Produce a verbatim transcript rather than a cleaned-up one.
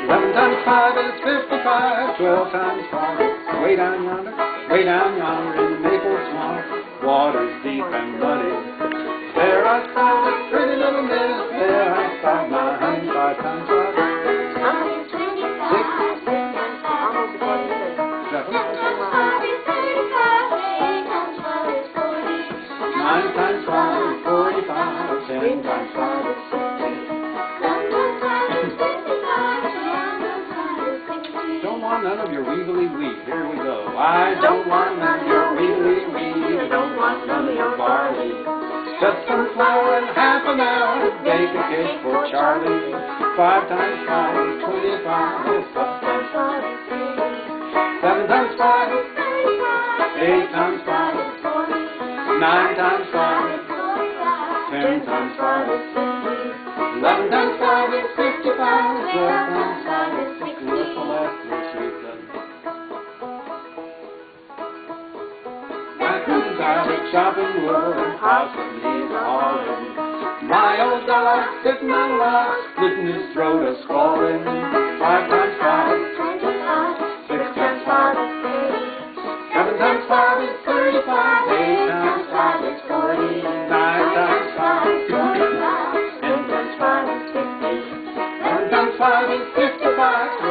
Eleven times five is fifty-five. Twelve times five is way down yonder, way down yonder in the maple swamp. Water's deep and muddy. There I saw a pretty little miss. There I saw my honey. Five times five. Six. Nine times five is forty-five. Ten times five is sixty. Don't want none of your weebly weed. Here we go. I don't want none of your weebly weed. I don't want none of your barley. Just some flour and half an hour. Bake a cake for Charlie. Five times five is twenty-five. Six times five is thirty. Seven times five is thirty-five. Eight times five is forty. Nine times five is forty-five. Ten times five is fifty. Eleven times five is fifty-five. Twelve times five is sixty. What's the last verse we've done? Raccoon's out at chopping wood, and possum he's a hauling. My old dog sitting on a log, splitting his throat a squalling. Five times five is twenty-five. Six times five is thirty. Seven times five is thirty-five. Eight times five is forty. Nine times five is forty-five. Ten times five is fifty. Eleven times five is fifty-five.